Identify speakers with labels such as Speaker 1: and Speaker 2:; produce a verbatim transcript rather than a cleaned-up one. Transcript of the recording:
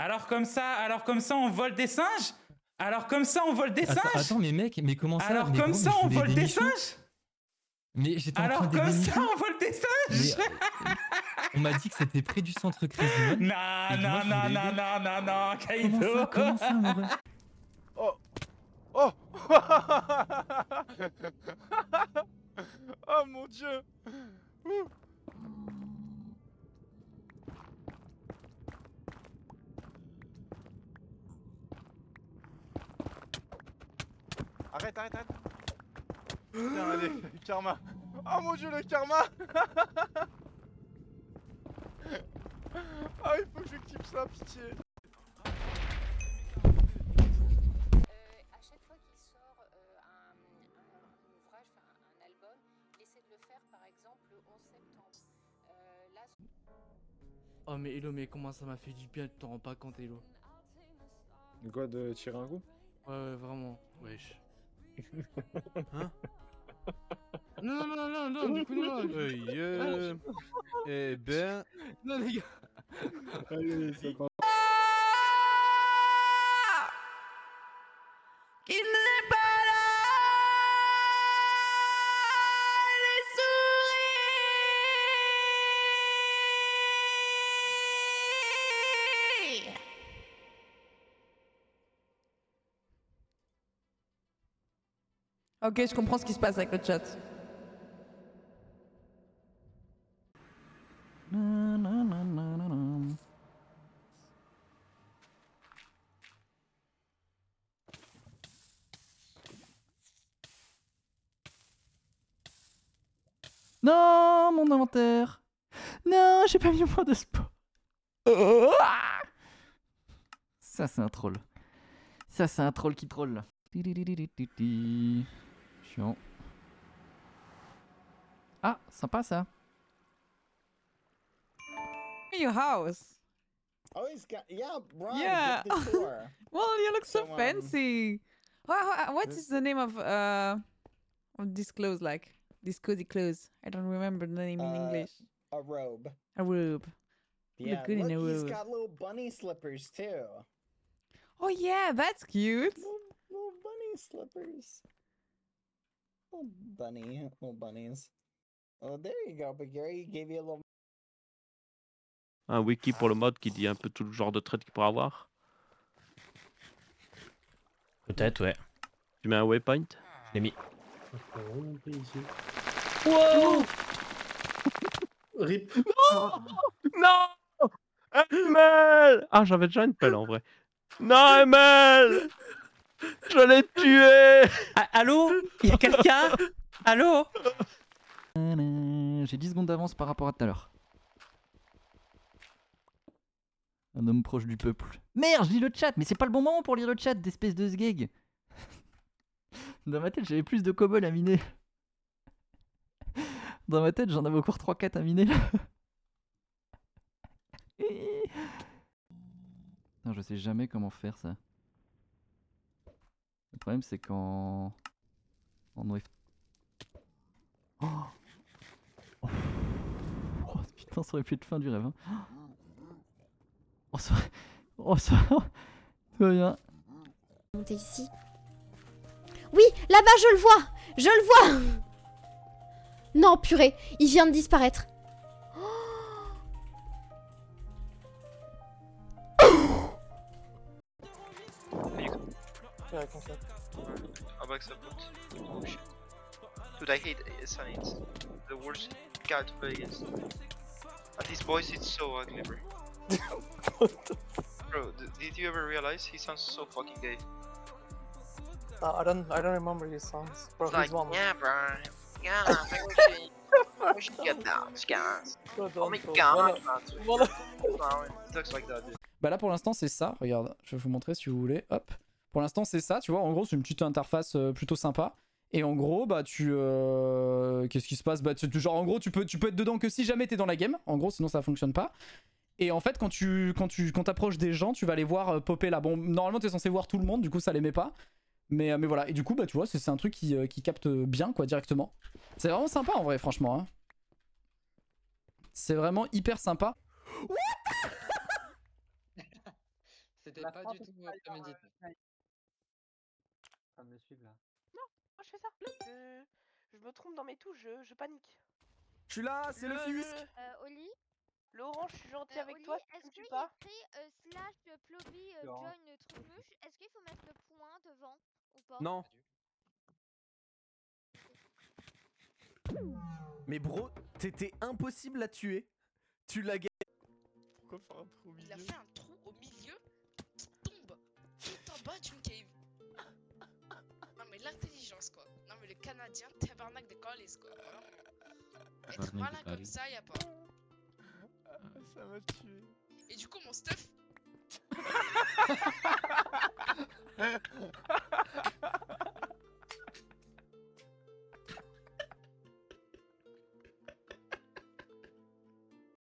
Speaker 1: Alors comme ça, alors comme ça, on vole des singes? Alors comme ça, on vole des
Speaker 2: Attends,
Speaker 1: singes?
Speaker 2: attends, mais mec, mais comment ça?
Speaker 1: Alors
Speaker 2: mais
Speaker 1: comme
Speaker 2: gros,
Speaker 1: ça,
Speaker 2: mais je
Speaker 1: on
Speaker 2: voulais
Speaker 1: vole
Speaker 2: des
Speaker 1: des
Speaker 2: michons.
Speaker 1: singes?
Speaker 2: Mais j'étais en train
Speaker 1: Alors
Speaker 2: d'aider
Speaker 1: comme
Speaker 2: des
Speaker 1: ça,
Speaker 2: michons.
Speaker 1: on vole des
Speaker 2: Mais
Speaker 1: singes?
Speaker 2: euh, on m'a dit que c'était près du centre Crazy Mode.
Speaker 1: Non,
Speaker 2: Et moi,
Speaker 1: non,
Speaker 2: je
Speaker 1: non,
Speaker 2: voulais
Speaker 1: non,
Speaker 2: aider.
Speaker 1: non, non, non,
Speaker 2: Comment ça?
Speaker 1: Kaido.
Speaker 2: Comment ça, mon ref?
Speaker 3: Oh! Oh! Oh mon dieu! Ouh. Arrête, arrête, arrête! Tiens, allez, karma! Oh mon dieu, le karma! Ah, il faut que je type ça, pitié!
Speaker 4: À chaque fois qu'il sort euh, un, un, un ouvrage, enfin un album, il essaie de le faire par exemple le onze septembre. Euh, là...
Speaker 5: Oh mais Hello, mais comment ça m'a fait du bien, tu t'en rends pas compte Hello.
Speaker 6: Quoi, de tirer un coup?
Speaker 5: Ouais ouais vraiment, wesh. Hein? Non non non non non, du coup non.
Speaker 7: Euh, eh ben...
Speaker 5: Non les gars.
Speaker 6: Allez, c'est pas...
Speaker 1: Il n'est pas là. Les souris.
Speaker 8: Ok, je comprends ce qui se passe avec le chat. Non, mon inventaire. Non, j'ai pas mis moins de sport. Ça, c'est un troll. Ça, c'est un troll qui troll. Chiant. Ah, sympa ça. Your house.
Speaker 9: Oh, he's got, yeah, Brian,
Speaker 8: Yeah.
Speaker 9: get the tour.
Speaker 8: Well, you look so,
Speaker 9: So, um,
Speaker 8: fancy. What, what
Speaker 9: this-
Speaker 8: is the name of uh of this clothes like? This cozy clothes. I don't remember the name in
Speaker 9: Uh,
Speaker 8: English.
Speaker 9: A robe.
Speaker 8: A robe. You
Speaker 9: Yeah,
Speaker 8: look good
Speaker 9: look,
Speaker 8: in a
Speaker 9: he's
Speaker 8: robe.
Speaker 9: got little bunny slippers too.
Speaker 8: Oh yeah, that's cute.
Speaker 9: Little, little bunny slippers. Little bunny, little bunnies. Oh, there you go, Big Gary. He gave you a little.
Speaker 10: Un wiki pour le mode qui dit un peu tout le genre de trait qu'il pourrait avoir.
Speaker 11: Peut-être, ouais.
Speaker 10: Tu mets un waypoint?
Speaker 11: Je l'ai mis.
Speaker 6: Wow. Rip.
Speaker 10: Non, non, Emel. Ah, j'avais déjà une pelle en vrai. Non, Emel. Je l'ai tué.
Speaker 11: Ah, allô? Il y a quelqu'un? Allô?
Speaker 8: J'ai dix secondes d'avance par rapport à tout à l'heure. Un homme proche du peuple. Merde, je lis le chat, mais c'est pas le bon moment pour lire le chat, d'espèce de sgeg. Dans ma tête, j'avais plus de kobolds à miner. Dans ma tête, j'en avais encore trois quatre à miner là. Non, je sais jamais comment faire ça. Le problème, c'est quand. En O F. Oh, oh. Oh, putain, ça aurait pu être fin du rêve. Hein. Oh, ça. Oh, ça. Tout va bien.
Speaker 12: Monter ici. Oui, là-bas, je le vois. Je le vois. Non, purée, il vient de disparaître.
Speaker 13: I'm accepted. Oh shit. Dude, I hate Sunny. It's the worst guy to play against. And his voice is so ugly, bro. Bro, d did you ever realize he sounds so fucking gay?
Speaker 14: No, I don't. I don't remember his songs. Bro,
Speaker 13: It's
Speaker 14: he's
Speaker 13: like,
Speaker 14: one.
Speaker 13: yeah, bro. Yeah, I think we should, we should get down, guys. Oh my god, man. It looks like that, dude.
Speaker 15: Bah là pour l'instant c'est ça, regarde, je vais vous montrer si vous voulez, hop. Pour l'instant c'est ça, tu vois, en gros c'est une petite interface euh, plutôt sympa. Et en gros bah tu... Euh... Qu'est-ce qui se passe? Bah tu, genre en gros tu peux, tu peux être dedans que si jamais t'es dans la game, en gros sinon ça fonctionne pas. Et en fait quand tu quand tu quand t'approches des gens tu vas les voir euh, popper là. Bon normalement t'es censé voir tout le monde, du coup ça les met pas. Mais, euh, mais voilà, et du coup bah tu vois c'est un truc qui, euh, qui capte bien quoi directement. C'est vraiment sympa en vrai franchement. Hein. C'est vraiment hyper sympa.
Speaker 16: C'était
Speaker 14: La
Speaker 16: pas
Speaker 14: frappe
Speaker 16: du tout
Speaker 14: est pas
Speaker 16: prémédité.
Speaker 14: Ça me suivre là.
Speaker 17: Non, moi je fais ça. Je, je me trompe dans mes touches, je, je panique.
Speaker 10: Je suis là, c'est le fisc.
Speaker 4: Euh, Oli
Speaker 17: Le orange, je suis gentil
Speaker 4: Euh,
Speaker 17: avec
Speaker 4: Oli,
Speaker 17: toi, tu
Speaker 4: est-ce
Speaker 17: me tues
Speaker 4: qu'il y
Speaker 17: pas.
Speaker 4: a écrit euh, slash euh, Ploby euh,
Speaker 10: Non.
Speaker 4: join Trucmuche? Est-ce qu'il faut mettre le point devant ou pas?
Speaker 10: Non. Mais bro, t'étais impossible à tuer. Tu l'as gagné.
Speaker 3: Pourquoi faire un trou au
Speaker 18: Il a
Speaker 3: milieu?
Speaker 18: fait un trou au milieu qui tombe tout en bas d'une cave. Non mais l'intelligence quoi. Non mais le Canadien, tabarnak de Callis quoi. Vraiment. Être
Speaker 8: Tabarnak de
Speaker 18: malin comme
Speaker 8: Callis.
Speaker 18: ça, y a pas.
Speaker 3: Ah, ça m'a tué.
Speaker 18: Et du coup mon stuff.